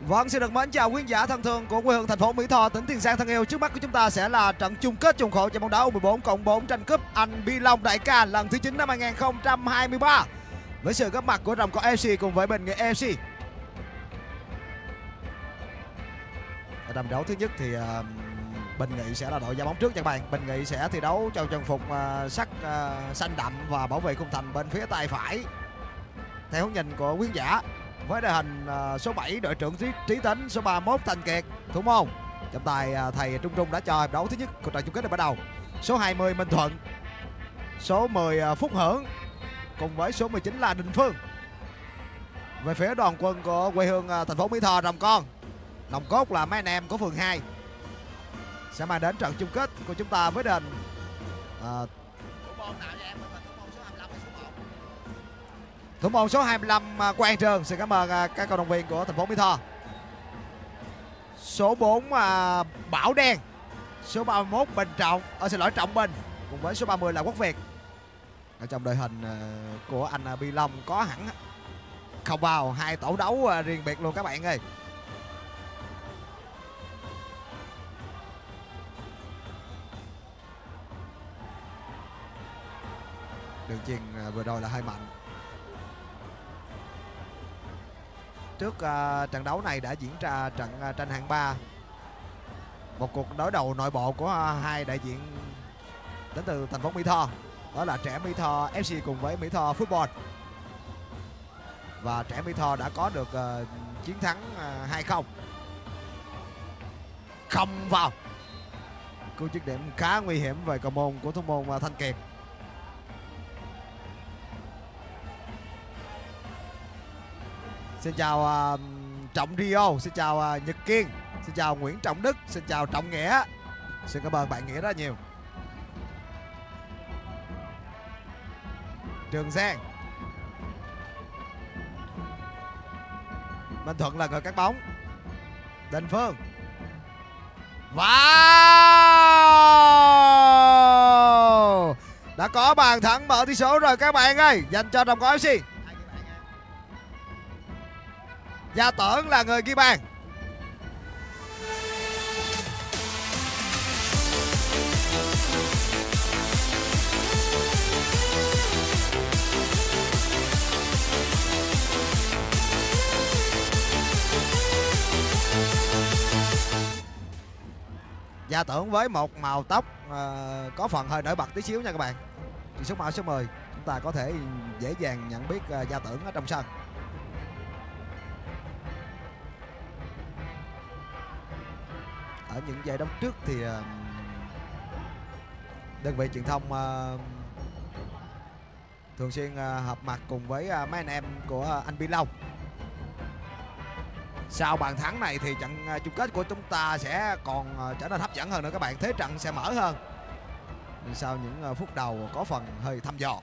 Vâng, xin được mến chào quý khán giả thân thương của quê hương thành phố Mỹ Tho, tỉnh Tiền Giang thân yêu. Trước mắt của chúng ta sẽ là trận chung kết chung khổ giải bóng đá U14/4 tranh cúp Anh Bi Long Đại Ca lần thứ 9 năm 2023 với sự góp mặt của Rồng Cỏ FC cùng với Bình Nghệ FC. Ở trận đấu thứ nhất thì Bình Nghị sẽ là đội giao bóng trước nha các bạn. Bình Nghị sẽ thi đấu trong trang phục sắc xanh đậm và bảo vệ khung thành bên phía tay phải theo hướng nhìn của quý khán giả, với đội hình số 7 đội trưởng Trí Tính, số 31 Thành Kiệt thủ môn. Trọng tài thầy Trung Trung đã cho hiệp đấu thứ nhất của trận chung kết được bắt đầu. Số 20 Minh Thuận, số 10 Phúc Hưởng cùng với số 19 là Đình Phương. Về phía đoàn quân của quê hương thành phố Mỹ Tho, Rồng Con nòng cốt là mấy anh em của phường 2 sẽ mang đến trận chung kết của chúng ta với đền thủ môn số 25 Quang Trường. Xin cảm ơn các cầu động viên của thành phố Mỹ Tho. Số 4 Bảo Đen, số 31 Bình Trọng, Trọng Bình cùng với số 30 là Quốc Việt. Ở trong đội hình của anh Bi Long có hẳn không vào hai tổ đấu riêng biệt luôn các bạn ơi. Đường chuyền vừa rồi là hơi mạnh. Trước trận đấu này đã diễn ra trận tranh hạng 3, một cuộc đối đầu nội bộ của hai đại diện đến từ thành phố Mỹ Tho, đó là Trẻ Mỹ Tho FC cùng với Mỹ Tho Football. Và Trẻ Mỹ Tho đã có được chiến thắng 2-0. Không vào. Cú dứt điểm khá nguy hiểm về cầu môn của thủ môn Thanh Kiệt. Xin chào Trọng Rio, xin chào Nhật Kiên, xin chào Nguyễn Trọng Đức, xin chào Trọng Nghĩa. Xin cảm ơn bạn Nghĩa rất nhiều. Trường Giang, Minh Thuận là người cắt bóng. Đình Phương. Wow! Đã có bàn thắng mở tỷ số rồi các bạn ơi, dành cho Rồng Cỏ FC. Gia Tưởng là người ghi bàn. Gia Tưởng với một màu tóc có phần hơi nổi bật tí xíu nha các bạn. Thì số màu số 10 chúng ta có thể dễ dàng nhận biết Gia Tưởng ở trong sân. Ở những giải đấu trước thì đơn vị truyền thông thường xuyên hợp mặt cùng với mấy anh em của anh Bi Long. Sau bàn thắng này thì trận chung kết của chúng ta sẽ còn trở nên hấp dẫn hơn nữa các bạn. Thế trận sẽ mở hơn sau những phút đầu có phần hơi thăm dò.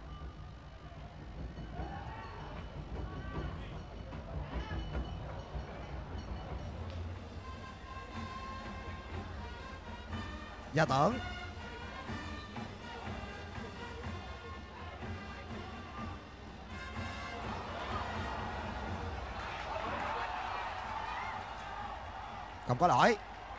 Gia Tưởng. Không có lỗi.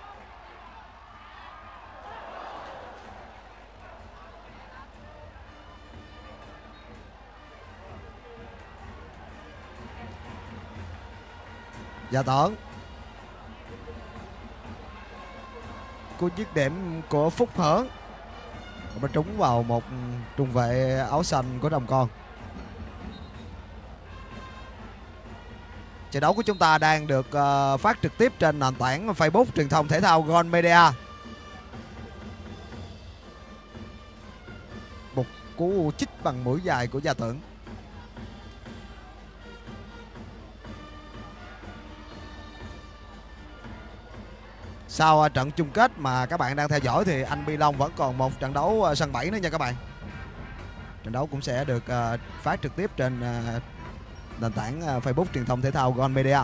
Gia Tưởng. Cú dứt điểm của Phúc Hưởng nó trúng vào một trung vệ áo xanh của Rồng Con. Trận đấu của chúng ta đang được phát trực tiếp trên nền tảng Facebook truyền thông thể thao Gon Media. Một cú chích bằng mũi dài của Gia Tưởng. Sau trận chung kết mà các bạn đang theo dõi thì anh Bi Long vẫn còn một trận đấu sân 7 nữa nha các bạn. Trận đấu cũng sẽ được phát trực tiếp trên nền tảng Facebook truyền thông thể thao Gon Media.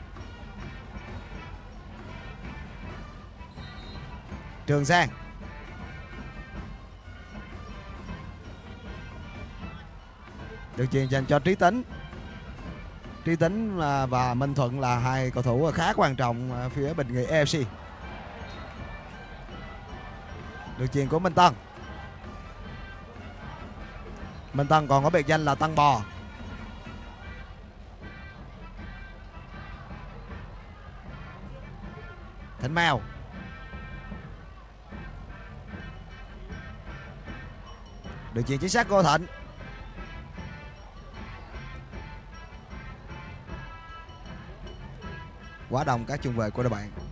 Trường Giang. Được chuyền dành cho Trí Tính. Trí Tính và Minh Thuận là hai cầu thủ khá quan trọng phía Bình Nghị AFC. Đường chuyền của Minh Tân. Minh Tân còn có biệt danh là Tân Bò. Thịnh Mèo. Đường chuyền chính xác của Thịnh. Quá đông các trung vệ của đội bạn.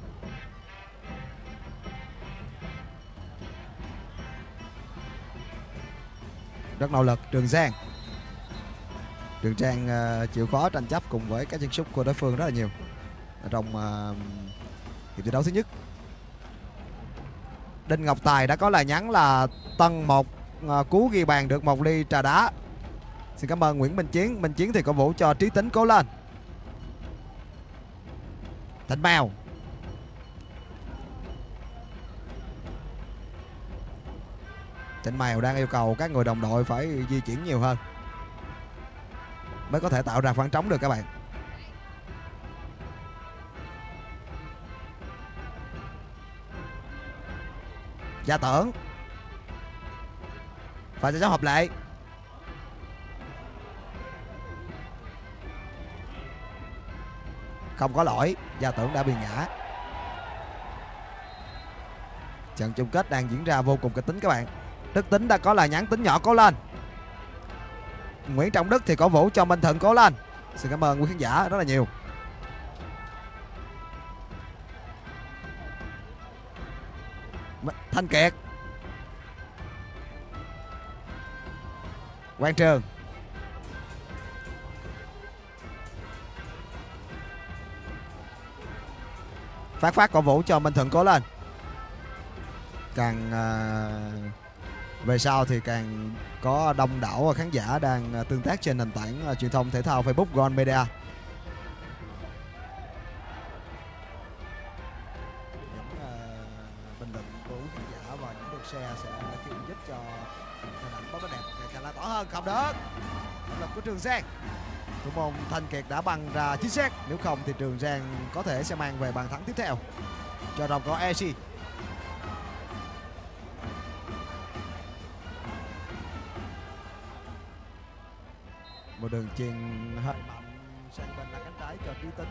Rất nỗ lực Trường Giang. Trường Giang chịu khó tranh chấp cùng với các chân sút của đối phương rất là nhiều ở trong hiệp thi đấu thứ nhất. Đinh Ngọc Tài đã có lời nhắn là Tân một cú ghi bàn được một ly trà đá. Xin cảm ơn Nguyễn Minh Chiến. Minh Chiến thì cổ vũ cho Trí Tính cố lên. Thịnh Mèo. Thịnh Mèo đang yêu cầu các người đồng đội phải di chuyển nhiều hơn mới có thể tạo ra khoảng trống được các bạn. Gia Tưởng. Và sẽ hợp lệ. Không có lỗi, Gia Tưởng đã bị ngã. Trận chung kết đang diễn ra vô cùng kịch tính các bạn. Đức Tính đã có lời nhắn Tính nhỏ cố lên. Nguyễn Trọng Đức thì cổ vũ cho Minh Thuận cố lên. Xin cảm ơn quý khán giả rất là nhiều. Thanh Kiệt. Quang Trường. Phát cổ vũ cho Minh Thuận cố lên. Càng về sau thì càng có đông đảo khán giả đang tương tác trên nền tảng truyền thông thể thao Facebook Goal Media. Những bình luận của khán giả và những lượt share sẽ giúp cho hình ảnh bóng đá đẹp ngày càng lan tỏa hơn. Không được. Nỗ lực của Trường Giang. Thủ môn Thanh Kiệt đã băng ra chính xác. Nếu không thì Trường Giang có thể sẽ mang về bàn thắng tiếp theo cho Rồng Con AFC. Một đường chuyền hơi mạnh sang bên là cánh trái cho Trí Tính.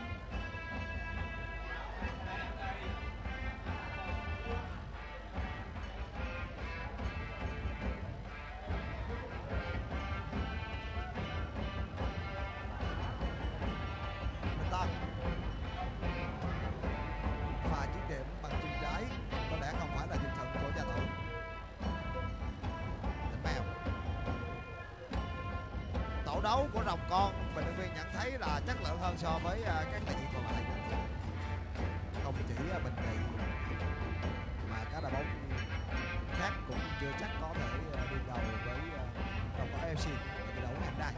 Pha dứt điểm bằng chân trái có lẽ không phải là chân thần của Gia Tưởng. Thịnh Mèo. Tổ đấu của Rồng Con, bình luận viên nhận thấy là chất lượng hơn so với các đại diện còn lại. Không chỉ Bình Nghị mà các đội bóng khác cũng chưa chắc có thể đi đầu với Rồng Con AFC ở trận đấu ngày hôm nay.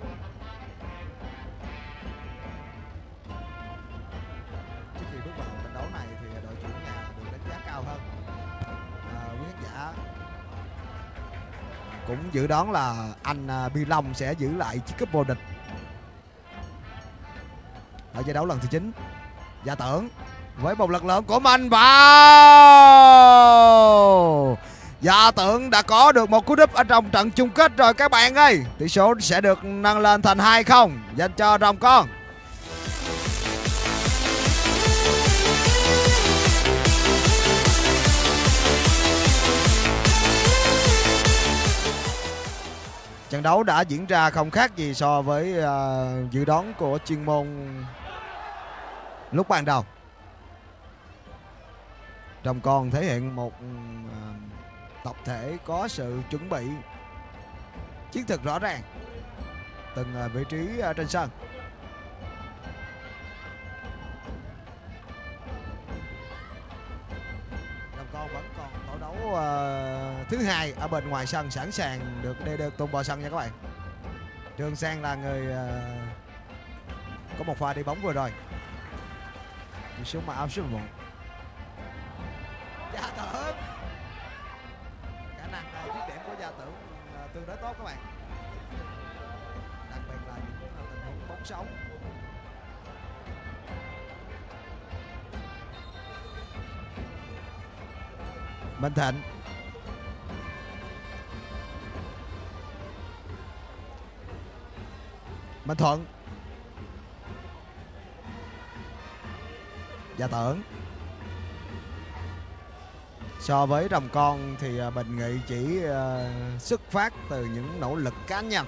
Trước khi bước vào trận đấu này thì đội chủ nhà được đánh giá cao hơn. Quý khán giả cũng dự đoán là anh Bi Long sẽ giữ lại chiếc cúp vô địch ở giải đấu lần thứ 9. Gia Tưởng với một lực lượng của mình vào. Gia Tưởng đã có được một cú đúp ở trong trận chung kết rồi các bạn ơi. Tỷ số sẽ được nâng lên thành 2-0 dành cho Rồng Con. Trận đấu đã diễn ra không khác gì so với dự đoán của chuyên môn lúc ban đầu. Rồng Con thể hiện một tập thể có sự chuẩn bị, chiến thuật rõ ràng từng vị trí trên sân. Rồng Con vẫn còn tổ đấu thứ hai ở bên ngoài sân, sẵn sàng được tung vào sân nha các bạn. Trường Giang là người có một pha đi bóng vừa rồi. Đi xuống mà áo số 11. Gia Tưởng. Khả năng dứt điểm của Gia Tưởng tương đối tốt các bạn. Đặc biệt là những tình huống bóng sống. Minh Thịnh. Minh Thuận. Gia Tưởng. So với Rồng Con thì Bình Nghị chỉ xuất phát từ những nỗ lực cá nhân,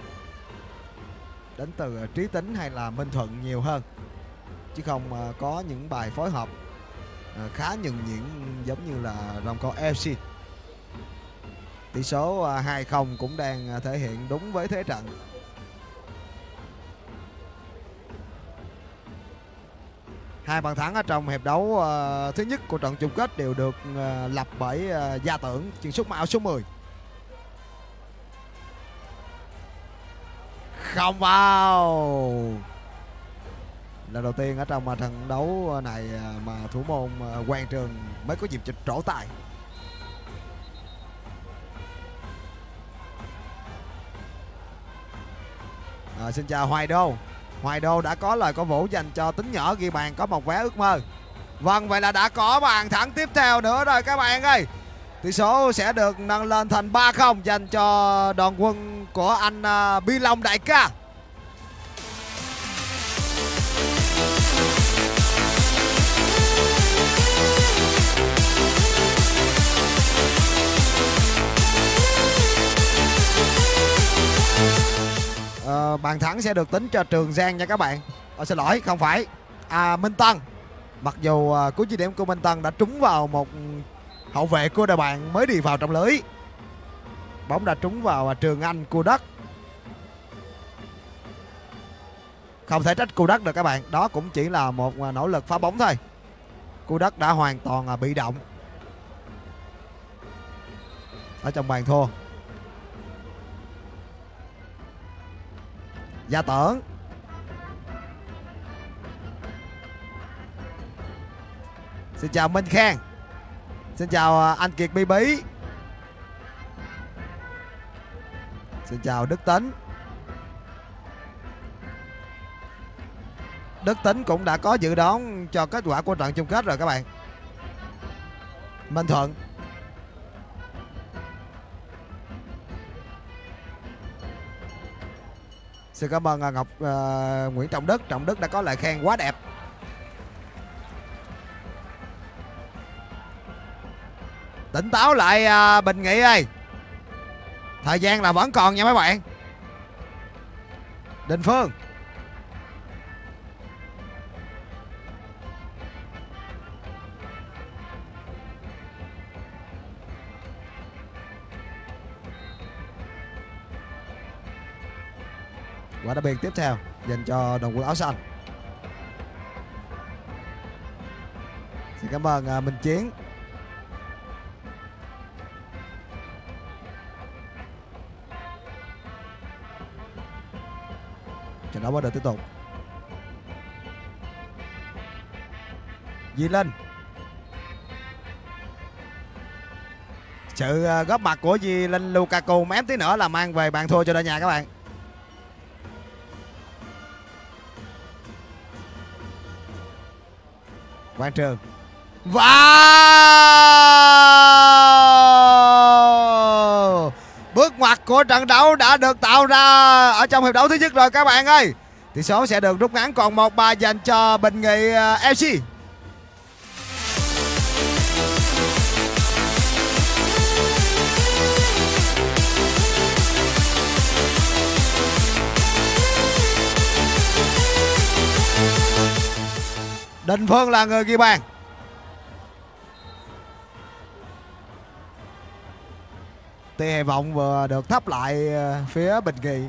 đến từ Trí Tính hay là Minh Thuận nhiều hơn, chứ không có những bài phối hợp khá nhuần nhuyễn giống như là Rồng Con FC. Tỷ số 2-0 cũng đang thể hiện đúng với thế trận. Hai bàn thắng ở trong hiệp đấu thứ nhất của trận chung kết đều được lập bởi Gia Tưởng, chuyền sút áo số 10. Không vào. Lần đầu tiên ở trong trận đấu này mà thủ môn Quang Trường mới có dịp trổ tài. Xin chào Hoài Đô. Hoài Đô đã có lời cổ vũ dành cho Tính Nhỏ ghi bàn có một vé ước mơ. Vâng, vậy là đã có bàn thắng tiếp theo nữa rồi các bạn ơi. Tỷ số sẽ được nâng lên thành 3-0 dành cho đoàn quân của anh Bi Long đại ca. Bàn thắng sẽ được tính cho Trường Giang nha các bạn. Xin lỗi, không phải Minh Tân. Mặc dù cú dứt điểm của Minh Tân đã trúng vào một hậu vệ của đội bạn mới đi vào trong lưới. Bóng đã trúng vào Trường Anh cua đất. Không thể trách cua đất được các bạn. Đó cũng chỉ là một nỗ lực phá bóng thôi. Cua đất đã hoàn toàn bị động ở trong bàn thua. Gia Tưởng. Xin chào Minh Khang. Xin chào anh Kiệt Bi Bí. Xin chào Đức Tính. Đức Tính cũng đã có dự đoán cho kết quả của trận chung kết rồi các bạn. Minh Thuận. Xin cảm ơn Nguyễn Trọng Đức. Trọng Đức đã có lời khen quá đẹp. Tỉnh táo lại Bình Nghị ơi. Thời gian là vẫn còn nha mấy bạn. Đình Phương. Quả đá biên tiếp theo dành cho đoàn quân áo xanh. Xin cảm ơn Minh Chiến. Trận đấu bắt đầu tiếp tục. Di Linh. Sự góp mặt của Di Linh Lukaku mém tí nữa là mang về bàn thua cho đội nhà các bạn. Quang Trường. Wow! Bước ngoặt của trận đấu đã được tạo ra ở trong hiệp đấu thứ nhất rồi các bạn ơi. Tỷ số sẽ được rút ngắn còn 1-3 dành cho Bình Nghị FC. Đình Phương là người ghi bàn. Tia hy vọng vừa được thắp lại phía Bình Nghị.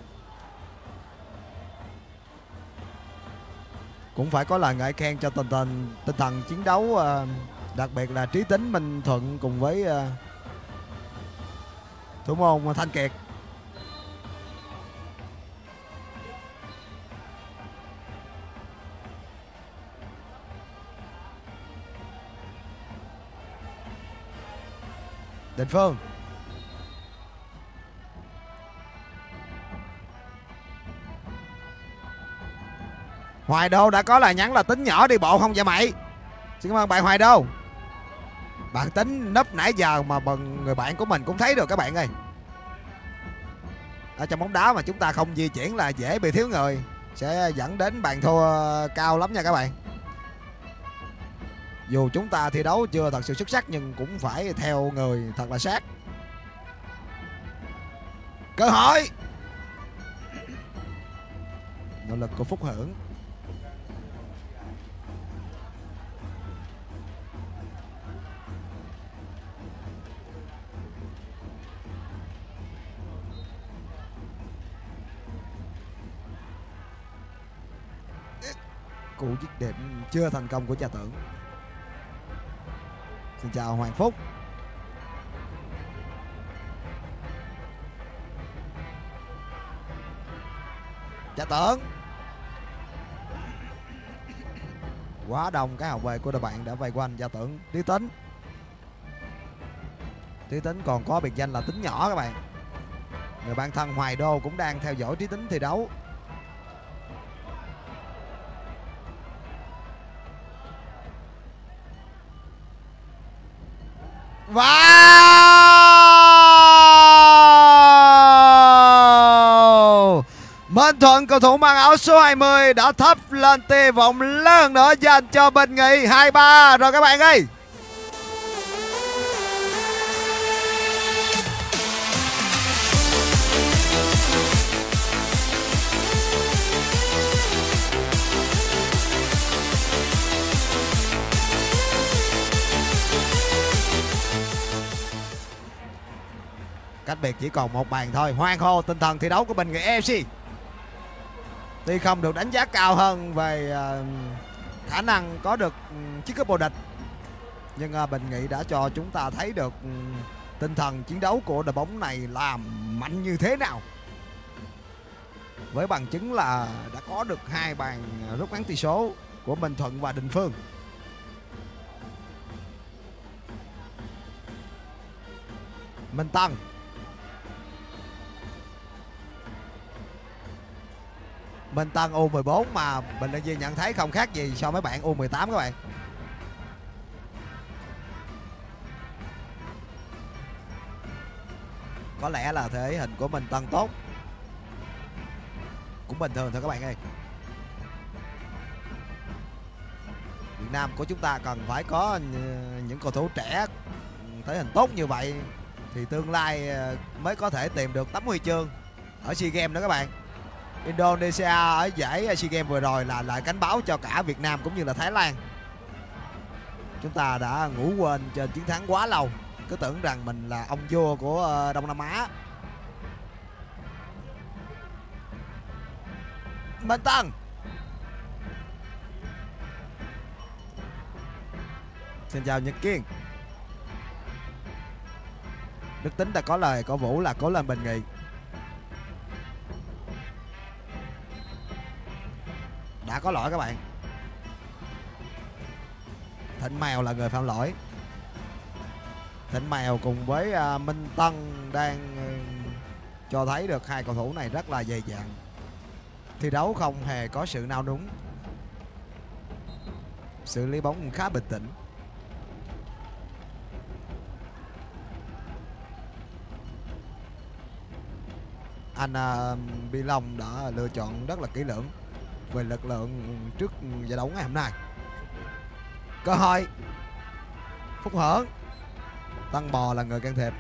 Cũng phải có lời ngợi khen cho tinh thần chiến đấu, đặc biệt là Trí Tính, Minh Thuận cùng với thủ môn Thanh Kiệt. Đình Phương. Hoài Đô đã có lời nhắn là Tính Nhỏ đi bộ không vậy mày. Xin cảm ơn bạn Hoài Đô. Bạn tính nấp nãy giờ mà người bạn của mình cũng thấy được các bạn ơi. Ở trong bóng đá mà chúng ta không di chuyển là dễ bị thiếu người, sẽ dẫn đến bàn thua cao lắm nha các bạn. Dù chúng ta thi đấu chưa thật sự xuất sắc nhưng cũng phải theo người thật là sát. Cơ hội, nỗ lực của Phúc Hưởng. Cú dứt điểm chưa thành công của Cha Tưởng. Xin chào Hoàng Phúc. Cha Tưởng. Quá đông cái hậu vệ của đội bạn đã vây quanh Cha Tưởng. Tí Tính. Tí Tính còn có biệt danh là Tính nhỏ các bạn. Người bạn thân Hoài Đô cũng đang theo dõi Tí Tính thi đấu. Wow! Minh Thuận, cầu thủ mang áo số 20 đã thắp lên tia vọng lớn nữa dành cho Bình Nghị. 2-3 rồi các bạn ơi. Cách biệt chỉ còn một bàn thôi. Hoan hô tinh thần thi đấu của Bình Nghị FC. Tuy không được đánh giá cao hơn về khả năng có được chiếc cúp vô địch, nhưng Bình Nghị đã cho chúng ta thấy được tinh thần chiến đấu của đội bóng này là mạnh như thế nào. Với bằng chứng là đã có được 2 bàn rút ngắn tỷ số của Minh Thuận và Đình Phương. Minh Tân. Minh Tân U14 mà Bình Luận Viên nhận thấy không khác gì so với bạn U18 các bạn. Có lẽ là thể hình của Minh Tân tốt, cũng bình thường thôi các bạn ơi. Việt Nam của chúng ta cần phải có những cầu thủ trẻ thể hình tốt như vậy thì tương lai mới có thể tìm được tấm huy chương ở SEA Games đó các bạn. Indonesia ở giải SEA Games vừa rồi là lại cánh báo cho cả Việt Nam cũng như là Thái Lan. Chúng ta đã ngủ quên trên chiến thắng quá lâu, cứ tưởng rằng mình là ông vua của Đông Nam Á. Minh Tân. Xin chào Nhật Kiên. Đức Tính đã có lời cổ vũ là cố lên Bình Nghị. Đã có lỗi các bạn. Thịnh Mèo là người phạm lỗi. Thịnh Mèo cùng với Minh Tân đang cho thấy được hai cầu thủ này rất là dày dạn. Thi đấu không hề có sự nao núng, xử lý bóng khá bình tĩnh. Anh Bi Long đã lựa chọn rất là kỹ lưỡng về lực lượng trước giải đấu ngày hôm nay. Cơ hội. Phúc Hưởng. Tăng Bò là người can thiệp.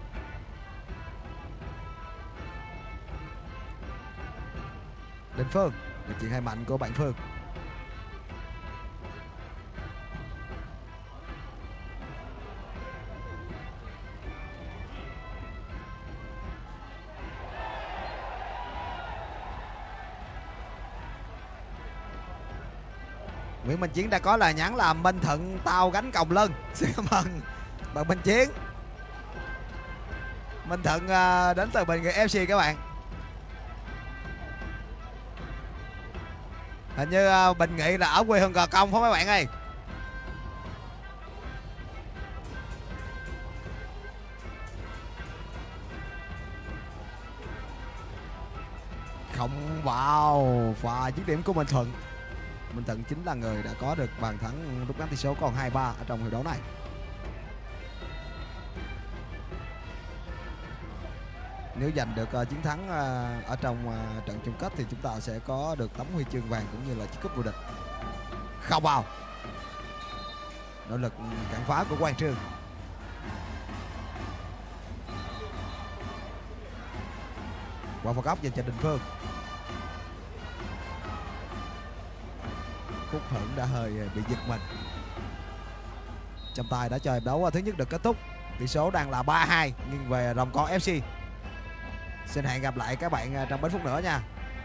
Đình Phương. Là chuyện hay mạnh của bạn Phương. Nguyễn Minh Chiến đã có lời nhắn là Minh Thuận tao gánh còng lưng. Xin cảm ơn bạn Minh Chiến. Minh Thuận đến từ Bình Nghị FC các bạn. Hình như Bình Nghị là ở quê hương Gò Công phải không các bạn ơi? Không vào và dứt điểm của Minh Thuận. Minh Thuận chính là người đã có được bàn thắng rút ngắn tỷ số còn 2-3 ở trong hiệp đấu này. Nếu giành được chiến thắng ở trong trận chung kết thì chúng ta sẽ có được tấm huy chương vàng cũng như là chiếc cúp vô địch. Không vào. Nỗ lực cản phá của Quang Trương. Quả phạt góc dành cho Đình Phương. Phúc Hưởng đã hơi bị giật mình. Trọng tài đã cho hiệp đấu thứ nhất được kết thúc. Tỷ số đang là 3-2 nghiêng về Rồng Con FC. Xin hẹn gặp lại các bạn trong mấy phút nữa nha.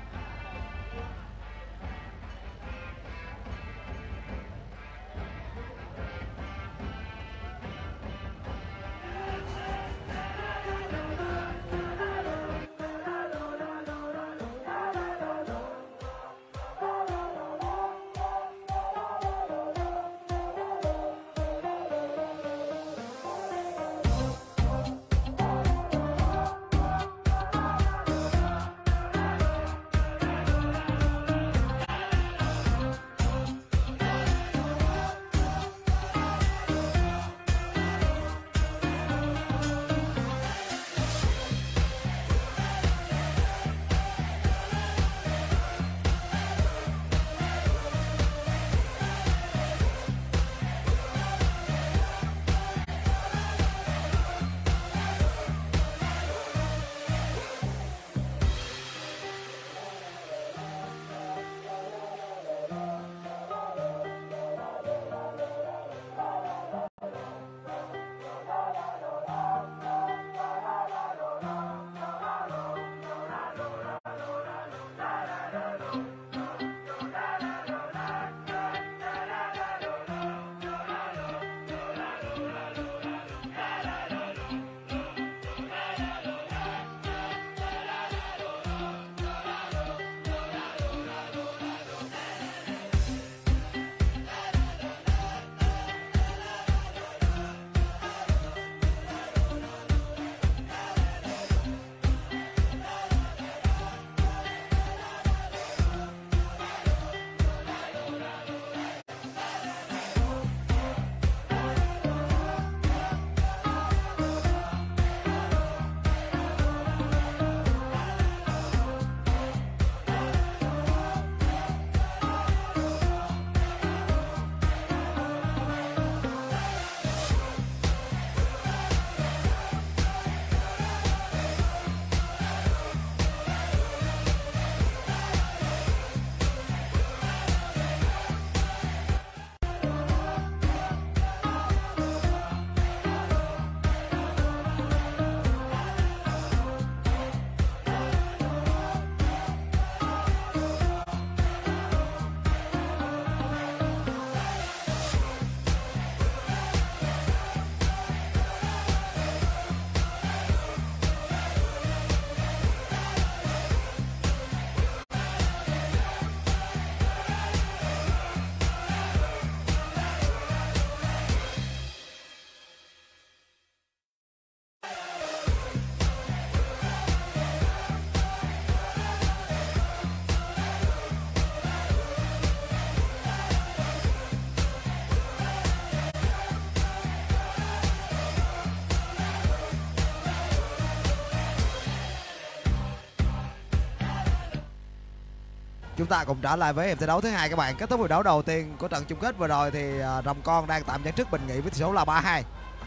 Chúng ta cùng trở lại với hiệp thi đấu thứ hai các bạn. Kết thúc hiệp đấu đầu tiên của trận chung kết vừa rồi thì Rồng Con đang tạm dẫn trước Bình Nghị với tỷ số là 3-2.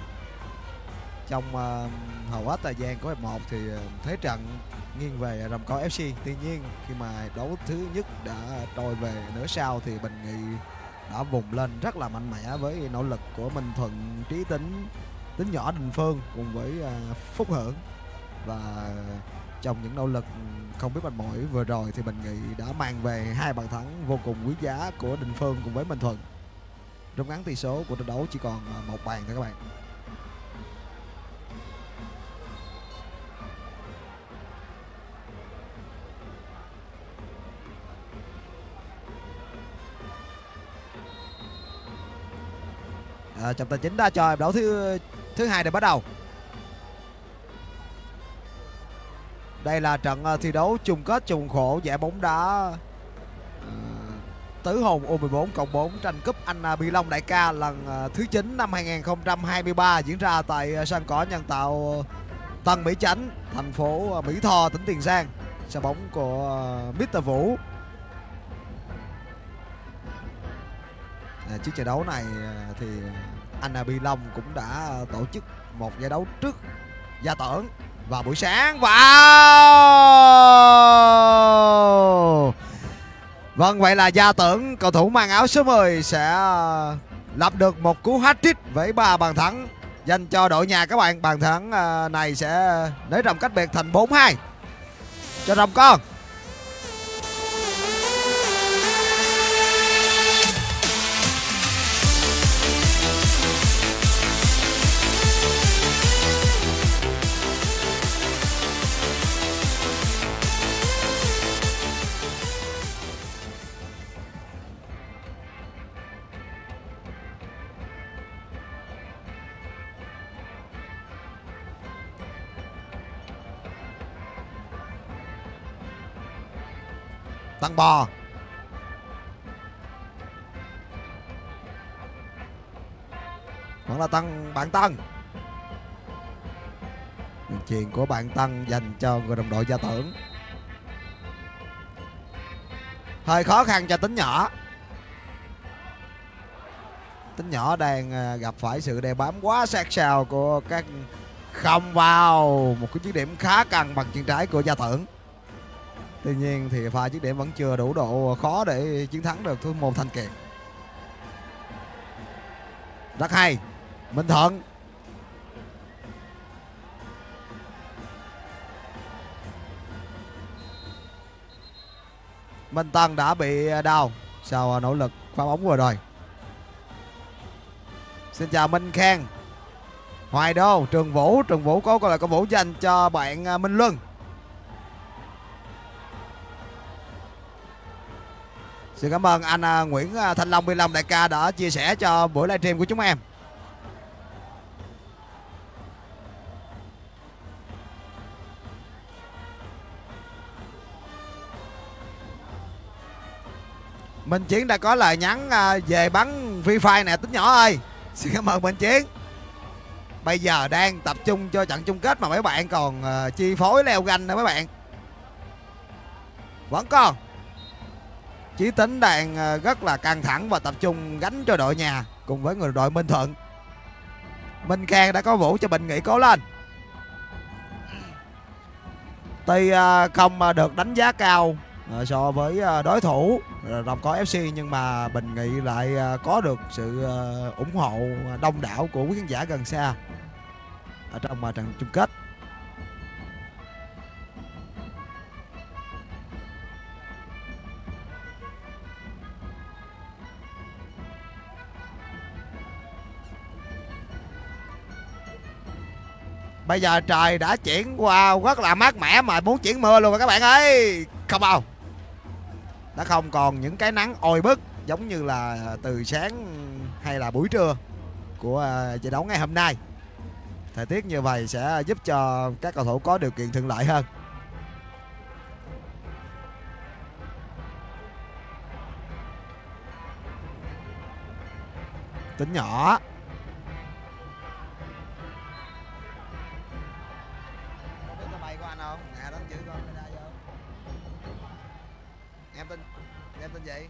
Trong hầu hết thời gian của hiệp 1 thì thế trận nghiêng về Rồng Con FC. Tuy nhiên khi mà hiệp đấu thứ nhất đã trôi về nửa sau thì Bình Nghị đã vùng lên rất là mạnh mẽ với nỗ lực của Minh Thuận, Trí Tính, Tính Nhỏ, Đình Phương cùng với Phúc Hưởng. Và trong những nỗ lực không biết mệt mỏi vừa rồi thì Bình Nghị đã mang về 2 bàn thắng vô cùng quý giá của Đình Phương cùng với Minh Thuận. Rút ngắn tỷ số của trận đấu chỉ còn 1 bàn thôi các bạn. Trọng tài chính đã cho hiệp đấu thứ hai để bắt đầu. Đây là trận thi đấu chung kết trùng khổ giải bóng đá tứ hồn U14+4 tranh cúp anh Bi Long Đại ca lần thứ 9 năm 2023 diễn ra tại sân cỏ nhân tạo Tân Mỹ Chánh, thành phố Mỹ Tho, tỉnh Tiền Giang. Sân bóng của Mr. Vũ. Chiếc trận đấu này thì anh Bi Long cũng đã tổ chức một giải đấu trước Gia Tưởng vào buổi sáng. Wow! Vâng, vậy là Gia Tưởng, cầu thủ mang áo số 10 sẽ lập được một cú hat-trick với 3 bàn thắng dành cho đội nhà các bạn. Bàn thắng này sẽ nới rộng cách biệt thành 4-2 cho Rồng Con. Tăng Bò, vẫn là bạn Tân. Đường chuyền của bạn Tân dành cho người đồng đội Gia Tưởng. Hơi khó khăn cho Tính Nhỏ. Tính Nhỏ đang gặp phải sự đè bám quá sát sao của các, không vào một cái chiếc điểm khá căng bằng chân trái của Gia Tưởng. Tuy nhiên thì pha chiếc điểm vẫn chưa đủ độ khó để chiến thắng được thủ môn Thanh Kiệt. Rất hay, Minh Thuận. Minh Tân đã bị đau sau nỗ lực phá bóng vừa rồi. Xin chào Minh Khang, Hoài Đô, Trường Vũ. Trường Vũ có câu lạc bộ Vũ dành cho bạn Minh Luân. Xin cảm ơn anh Nguyễn Thanh Long, Bi Long đại ca đã chia sẻ cho buổi livestream của chúng em. Minh Chiến đã có lời nhắn về bắn Free Fire nè Tính Nhỏ ơi. Xin cảm ơn Minh Chiến. Bây giờ đang tập trung cho trận chung kết mà mấy bạn còn chi phối leo ganh nữa mấy bạn. Vẫn còn. Chí Tính đang rất là căng thẳng và tập trung gánh cho đội nhà cùng với người đội Minh Thuận. Minh Khang đã có vũ cho Bình Nghị cố lên. Tuy không được đánh giá cao so với đối thủ Rồng Con FC, nhưng mà Bình Nghị lại có được sự ủng hộ đông đảo của quý khán giả gần xa ở trong trận chung kết. Bây giờ trời đã chuyển qua rất là mát mẻ mà muốn chuyển mưa luôn rồi các bạn ơi. Không bao. Đã không còn những cái nắng oi bức giống như là từ sáng hay là buổi trưa của trận đấu ngày hôm nay. Thời tiết như vậy sẽ giúp cho các cầu thủ có điều kiện thuận lợi hơn. Tính Nhỏ. Em tên gì?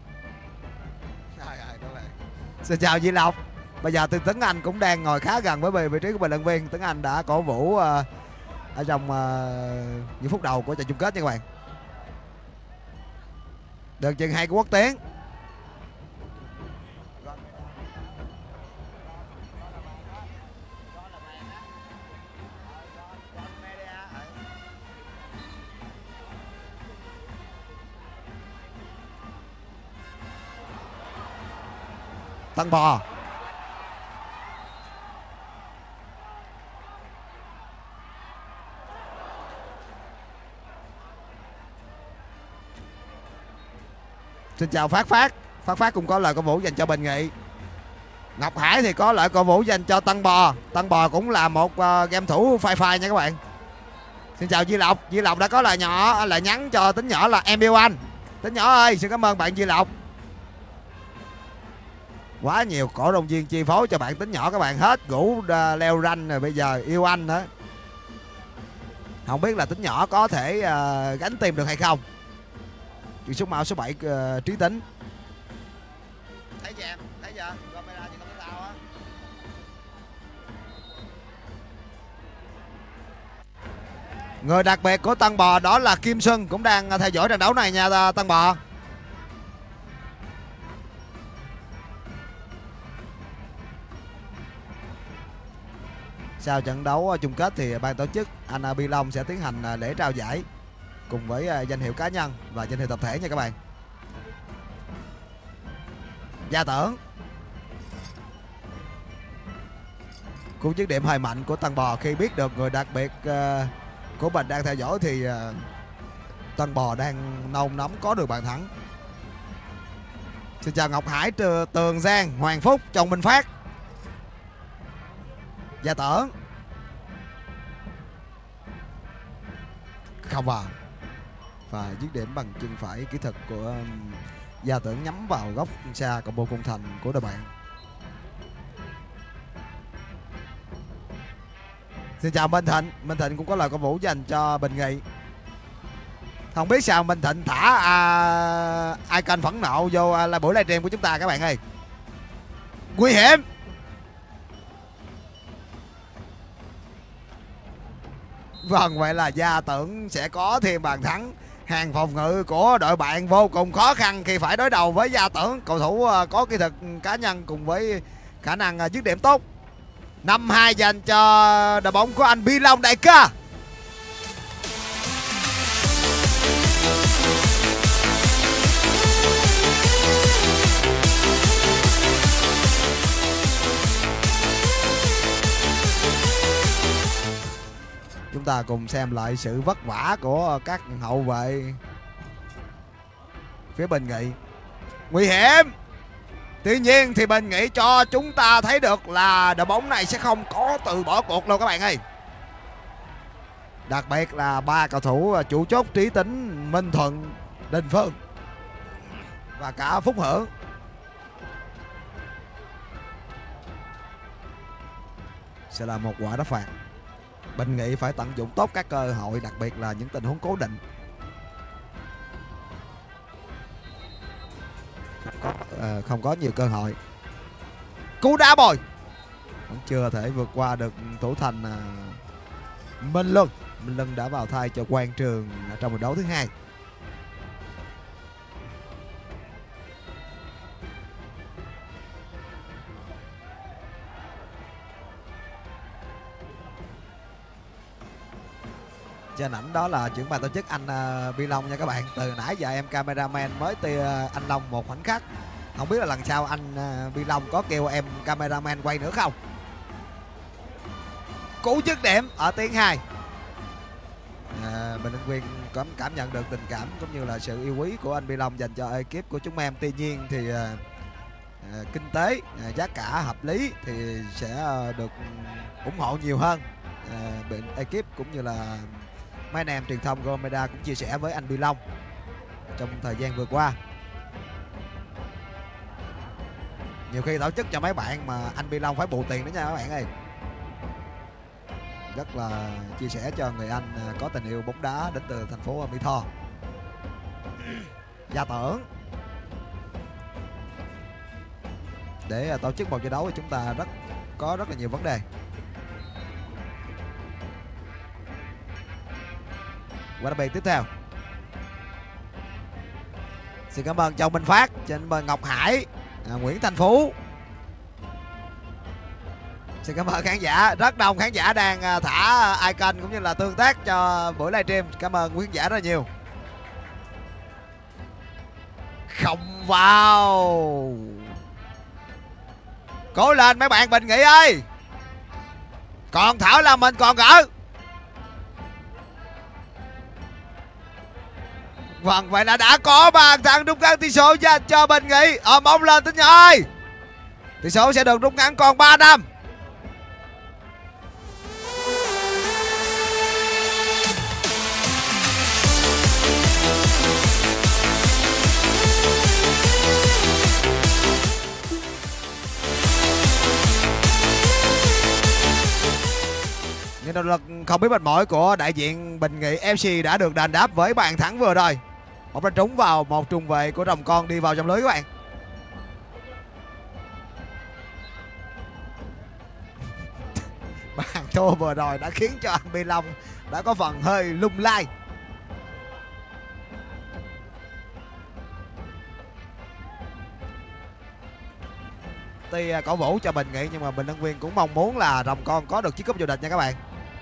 Xin chào Di Lộc. Bây giờ thì Tuấn Anh cũng đang ngồi khá gần với vị trí của bình luận viên. Tuấn Anh đã cổ vũ ở trong những phút đầu của trận chung kết nha các bạn. Đường chuyền hay của Quốc Tiến. Tăng Bò. Xin chào Phát cũng có lời cổ vũ dành cho Bình Nghị. Ngọc Hải thì có lời cổ vũ dành cho Tăng Bò. Tăng Bò cũng là một game thủ phai phai nha các bạn. Xin chào Di Lộc đã có lời nhắn cho Tính Nhỏ là em yêu anh. Tính Nhỏ ơi, xin cảm ơn bạn Di Lộc. Quá nhiều cổ động viên chi phối cho bạn Tính Nhỏ các bạn, hết ngủ leo ranh rồi bây giờ yêu anh nữa. Không biết là Tính Nhỏ có thể gánh tìm được hay không. Chuyền sút mạo số 7 Trí Tính. Thấy chưa em? Thấy chưa? Camera thì không có sao á. Người đặc biệt của Tân Bò đó là Kim Xuân cũng đang theo dõi trận đấu này nha Tân Bò. Sau trận đấu chung kết thì ban tổ chức anh Bi Long sẽ tiến hành lễ trao giải cùng với danh hiệu cá nhân và danh hiệu tập thể nha các bạn. Gia Tưởng. Cú dứt điểm hơi mạnh của Tân Bò khi biết được người đặc biệt của mình đang theo dõi thì Tân Bò đang nôn nóng có được bàn thắng. Xin chào Ngọc Hải, Tường Giang, Hoàng Phúc, Trần Minh Phát. Gia Tưởng. Không vào. Và dứt điểm bằng chân phải kỹ thuật của Gia Tưởng nhắm vào góc xa combo cung thành của đội bạn. Xin chào Minh Thịnh. Minh Thịnh cũng có lời cổ vũ dành cho Bình Nghị. Không biết sao Minh Thịnh thả icon phẫn nộ vô là buổi livestream của chúng ta các bạn ơi. Nguy hiểm. Vâng, vậy là Gia Tưởng sẽ có thêm bàn thắng. Hàng phòng ngự của đội bạn vô cùng khó khăn khi phải đối đầu với Gia Tưởng. Cầu thủ có kỹ thuật cá nhân cùng với khả năng dứt điểm tốt. 5-2 dành cho đội bóng của anh Bi Long đại ca. Chúng ta cùng xem lại sự vất vả của các hậu vệ phía Bình Nghị. Nguy hiểm. Tuy nhiên thì Bình Nghị cho chúng ta thấy được là đội bóng này sẽ không có từ bỏ cuộc đâu các bạn ơi. Đặc biệt là ba cầu thủ chủ chốt Trí Tính, Minh Thuận, Đình Phương và cả Phúc Hưởng. Sẽ là một quả đá phạt. Bình Nghị phải tận dụng tốt các cơ hội, đặc biệt là những tình huống cố định. Không có nhiều cơ hội. Cú đá bồi vẫn chưa thể vượt qua được thủ thành Minh Luân. Minh Luân đã vào thay cho Quang Trường trong trận đấu thứ hai. Trên ảnh đó là trưởng ban tổ chức anh Bi Long nha các bạn. Từ nãy giờ em cameraman mới tia anh Long một khoảnh khắc. Không biết là lần sau anh Bi Long có kêu em cameraman quay nữa không. Cú dứt điểm ở tiếng 2. Bình luận viên có cảm nhận được tình cảm cũng như là sự yêu quý của anh Bi Long dành cho ekip của chúng em. Tuy nhiên thì kinh tế, giá cả hợp lý thì sẽ được ủng hộ nhiều hơn. Ekip cũng như là mấy anh em truyền thông của Omeda cũng chia sẻ với anh Bi Long trong thời gian vừa qua. Nhiều khi tổ chức cho mấy bạn mà anh Bi Long phải bù tiền nữa nha các bạn ơi. Rất là chia sẻ cho người anh có tình yêu bóng đá đến từ thành phố Mỹ Tho. Gia Tưởng. Để tổ chức một trận đấu thì chúng ta có rất là nhiều vấn đề. Qua đặc biệt tiếp theo. Xin cảm ơn Châu Minh Phát, trên bên Ngọc Hải, Nguyễn Thành Phú. Xin cảm ơn khán giả, rất đông khán giả đang thả icon cũng như là tương tác cho buổi livestream. Cảm ơn quý khán giả rất nhiều. Không vào. Cố lên mấy bạn Bình Nghị ơi. Còn Thảo là mình còn gỡ. Vâng, vậy là đã có bàn thắng rút ngắn tỷ số dành cho Bình Nghị. Mong lên Tính Nhỏ ơi. Tỷ số sẽ được rút ngắn còn 3 năm. những động lực không biết mệt mỏi của đại diện Bình Nghị FC đã được đền đáp với bàn thắng vừa rồi. Một đánh trúng vào một trung vệ của Rồng Con đi vào trong lưới các bạn. Bàn thua vừa rồi đã khiến cho anh Bi Long đã có phần hơi lung lay. Tuy cổ vũ cho Bình Nghị nhưng mà bình luận viên cũng mong muốn là Rồng Con có được chiếc cúp vô địch nha các bạn.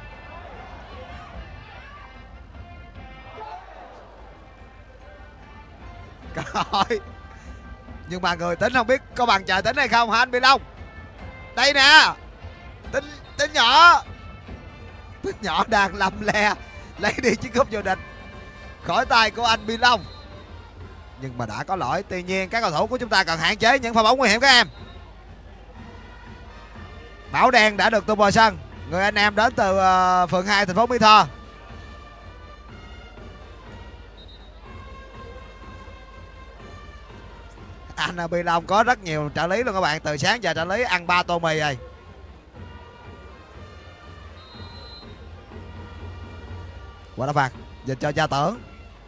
Rồi. Nhưng mà người tính không biết có bằng trời tính hay không hả anh Bi Long? Đây nè. Tính nhỏ. Tính nhỏ đang lầm le lấy đi chiếc cúp vô địch khỏi tay của anh Bi Long. Nhưng mà đã có lỗi. Tuy nhiên các cầu thủ của chúng ta cần hạn chế những pha bóng nguy hiểm các em. Bảo đen đã được tung vào sân. Người anh em đến từ phường 2 thành phố Mỹ Tho. Anh Bi Long có rất nhiều trợ lý luôn các bạn. Từ sáng giờ trợ lý ăn 3 tô mì rồi. Quả đá phạt dành cho Gia Tưởng.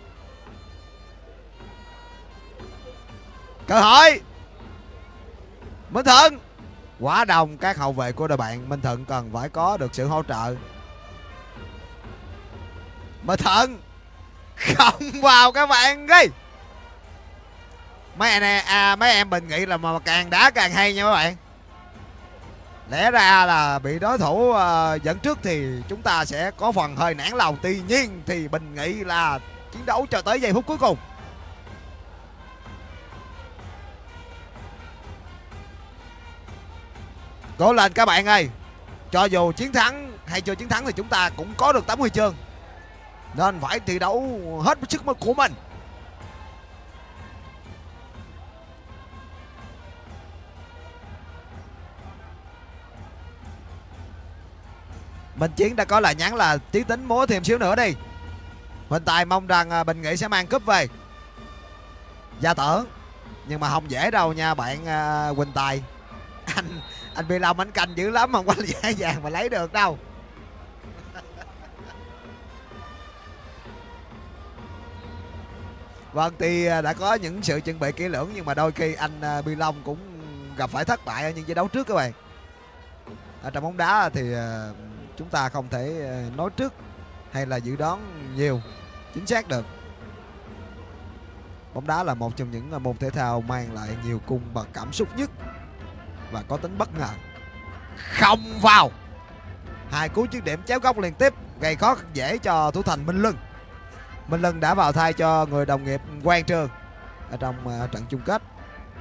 Cơ hội Minh Thuận. Quá đông các hậu vệ của đội bạn. Minh Thuận cần phải có được sự hỗ trợ. Minh Thuận không vào các bạn đi. Mấy em Bình Nghị là mà càng đá càng hay nha các bạn. Lẽ ra là bị đối thủ dẫn trước thì chúng ta sẽ có phần hơi nản lòng. Tuy nhiên thì Bình Nghị là chiến đấu cho tới giây phút cuối cùng. Cố lên các bạn ơi. Cho dù chiến thắng hay chưa chiến thắng thì chúng ta cũng có được tấm huy chương, nên phải thi đấu hết sức mức của mình. Minh Chiến đã có lời nhắn là Chí Tính múa thêm xíu nữa đi. Huỳnh Tài mong rằng Bình Nghị sẽ mang cúp về. Gia Tưởng. Nhưng mà không dễ đâu nha bạn Huỳnh Tài. Anh Bi Long anh canh dữ lắm, không có dễ dàng mà lấy được đâu. Vâng, thì đã có những sự chuẩn bị kỹ lưỡng nhưng mà đôi khi anh Bi Long cũng gặp phải thất bại ở những giải đấu trước các bạn. Ở trong bóng đá thì chúng ta không thể nói trước hay là dự đoán nhiều chính xác được. Bóng đá là một trong những môn thể thao mang lại nhiều cung bậc cảm xúc nhất và có tính bất ngờ. Không vào. Hai cú dứt điểm chéo góc liên tiếp gây khó dễ cho thủ thành Minh Lân. Minh Lân đã vào thay cho người đồng nghiệp Quang Trường ở trong trận chung kết.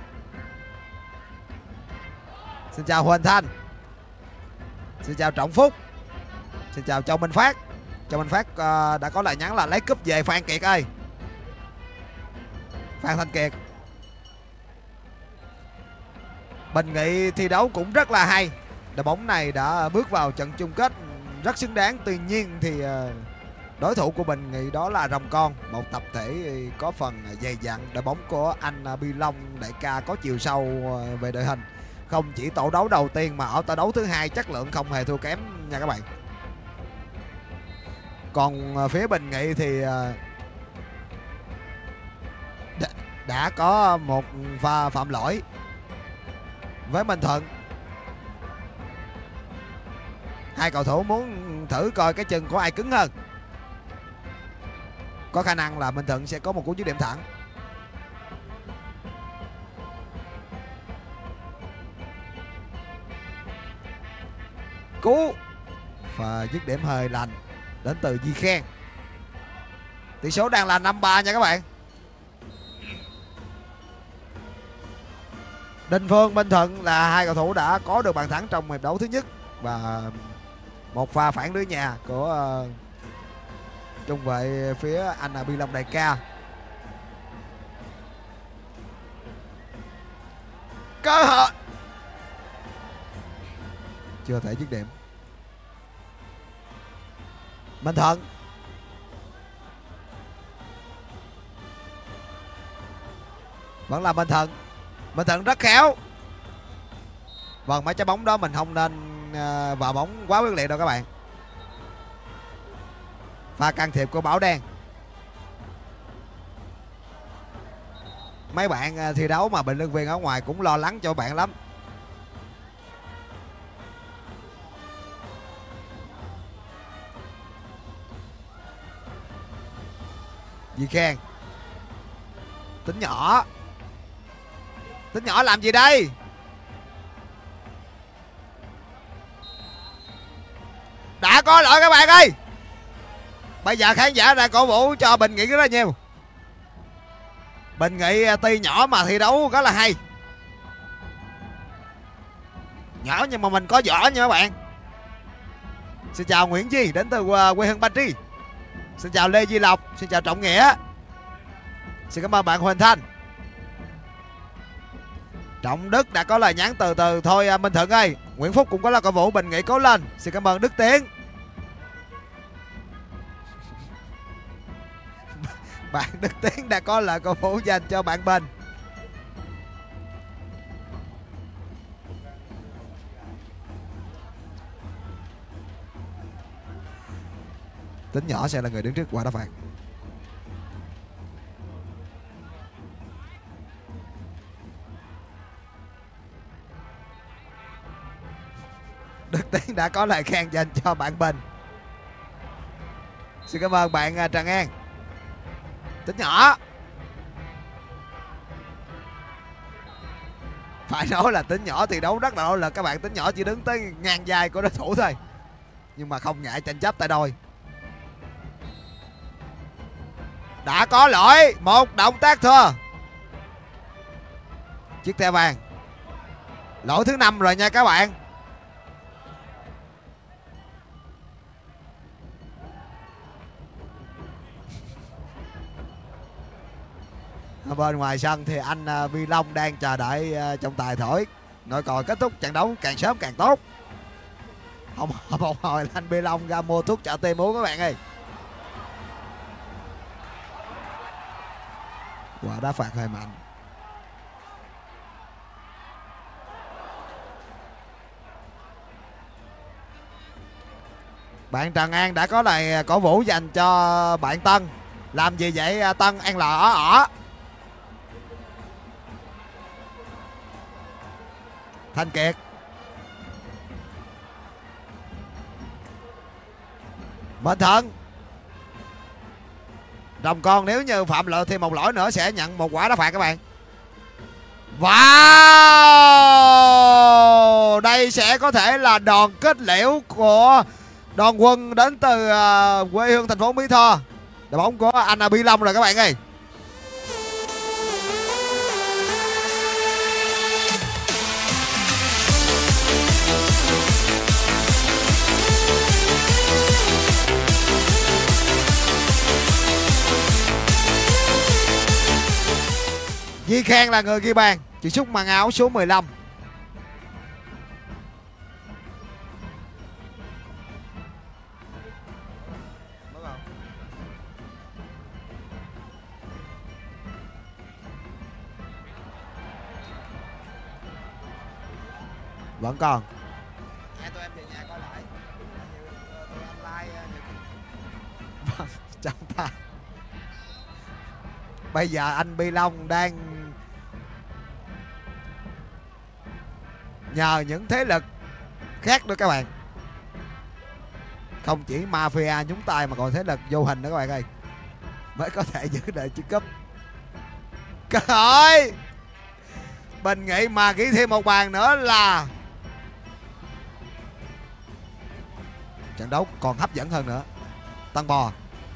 Xin chào Huỳnh Thanh. Xin chào Trọng Phúc. Xin chào Châu Minh Phát. Châu Minh Phát đã có lời nhắn là lấy cúp về Phan Kiệt ơi. Phan Thanh Kiệt. Bình Nghị thi đấu cũng rất là hay. Đội bóng này đã bước vào trận chung kết rất xứng đáng. Tuy nhiên thì đối thủ của Bình Nghị đó là Rồng Con, một tập thể có phần dày dặn. Đội bóng của anh Bi Long đại ca có chiều sâu về đội hình. Không chỉ tổ đấu đầu tiên mà ở tổ đấu thứ hai chất lượng không hề thua kém nha các bạn. Còn phía Bình Nghị thì đã có một pha phạm lỗi với Minh Thuận. Hai cầu thủ muốn thử coi cái chân của ai cứng hơn. Có khả năng là Minh Thuận sẽ có một cú dứt điểm thẳng. Cú và dứt điểm hơi lành đến từ Di Khen. Tỷ số đang là 5-3 nha các bạn. Đình Phương, Minh Thuận là hai cầu thủ đã có được bàn thắng trong hiệp đấu thứ nhất và một pha phản lưới nhà của trung vệ phía anh Bi Long đại ca. Cơ hội chưa thể dứt điểm. Minh Thuận. Vẫn là Minh Thuận. Minh Thuận rất khéo. Vâng, mấy trái bóng đó mình không nên vào bóng quá quyết liệt đâu các bạn. Pha can thiệp của Bảo Đen. Mấy bạn thi đấu mà bình luận viên ở ngoài cũng lo lắng cho bạn lắm. Duy Khang. Tính nhỏ. Tính nhỏ làm gì đây? Đã có lỗi các bạn ơi. Bây giờ khán giả đang cổ vũ cho Bình Nghị rất là nhiều. Bình Nghị tuy nhỏ mà thi đấu rất là hay. Nhỏ nhưng mà mình có võ nha các bạn. Xin chào Nguyễn Duy đến từ quê hương Ba Tri. Xin chào Lê Duy Lộc. Xin chào Trọng Nghĩa. Xin cảm ơn bạn Huỳnh Thanh. Trọng Đức đã có lời nhắn từ từ. Thôi Minh Thuận ơi. Nguyễn Phúc cũng có là cổ vũ Bình Nghị cố lên. Xin cảm ơn Đức Tiến. Bạn Đức Tiến đã có lời cổ vũ dành cho bạn Bình. Tính nhỏ sẽ là người đứng trước quả đá phạt. Đức Tiến đã có lời khen dành cho bạn Bình. Xin cảm ơn bạn Trần An. Tính nhỏ. Phải nói là Tính nhỏ thì đấu rất là nỗ lực các bạn. Tính nhỏ chỉ đứng tới ngang vai của đối thủ thôi, nhưng mà không ngại tranh chấp tay đôi. Đã có lỗi. Một động tác thua. Chiếc thẻ vàng. Lỗi thứ 5 rồi nha các bạn. Ở bên ngoài sân thì anh Vi Long đang chờ đợi trọng tài thổi nội còi kết thúc trận đấu càng sớm càng tốt. Không một hồi là anh Vi Long ra mua thuốc chợ tim uống các bạn ơi. Quả đá phạt hơi mạnh. Bạn Trần An đã có lời cổ vũ dành cho bạn Tân. Làm gì vậy Tân? An lọ. Thanh Kiệt. Minh Thuận. Đồng Con nếu như phạm lỗi thêm một lỗi nữa sẽ nhận một quả đá phạt các bạn. Wow! Đây sẽ có thể là đòn kết liễu của đoàn quân đến từ quê hương thành phố Mỹ Tho. Đội bóng của anh Bi Long rồi các bạn ơi. Duy Khang là người ghi bàn. Chị Xúc mang áo số 15. Vẫn còn. Tụi em về nhà coi lại. Tụi em like. Vâng, trọng tài. Bây giờ anh Bi Long đang nhờ những thế lực khác nữa các bạn. Không chỉ mafia nhúng tay mà còn thế lực vô hình nữa các bạn ơi, mới có thể giữ được chiếc cúp. Trời ơi, Bình Nghị mà ghi thêm một bàn nữa là trận đấu còn hấp dẫn hơn nữa. Tăng bò.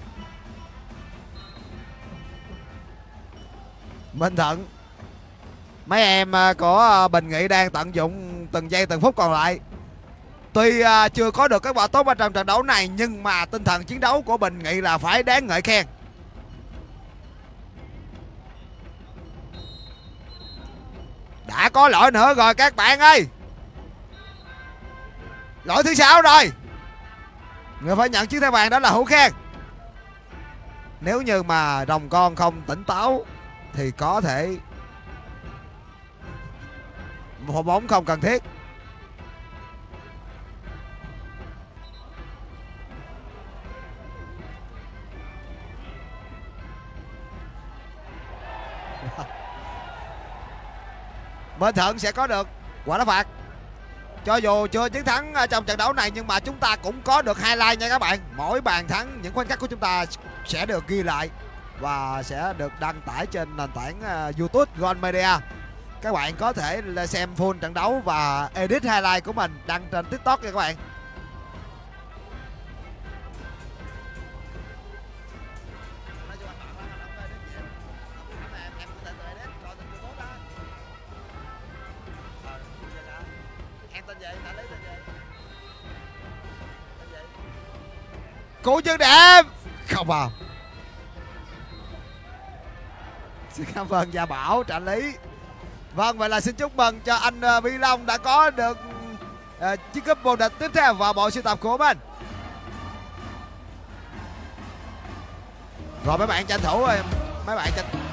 Minh Thuận. Mấy em của Bình Nghị đang tận dụng từng giây từng phút còn lại. Tuy chưa có được kết quả tốt ở trong trận đấu này, nhưng mà tinh thần chiến đấu của Bình Nghị là phải đáng ngợi khen. Đã có lỗi nữa rồi các bạn ơi. Lỗi thứ 6 rồi. Người phải nhận chiếc thẻ vàng đó là Hữu Khang. Nếu như mà Đồng Con không tỉnh táo thì có thể một bóng không cần thiết. Bên Thuận sẽ có được quả đá phạt. Cho dù chưa chiến thắng trong trận đấu này nhưng mà chúng ta cũng có được highlight nha các bạn. Mỗi bàn thắng, những khoảnh khắc của chúng ta sẽ được ghi lại và sẽ được đăng tải trên nền tảng YouTube Goal Media. Các bạn có thể xem full trận đấu và edit highlight của mình đăng trên TikTok nha các bạn. Cú dứt điểm không vào. Xin cảm ơn Gia Bảo trợ lý. Vâng, vậy là xin chúc mừng cho anh Vi Long đã có được chiếc cúp vô địch tiếp theo vào bộ sưu tập của mình. Rồi mấy bạn tranh thủ, mấy bạn tranh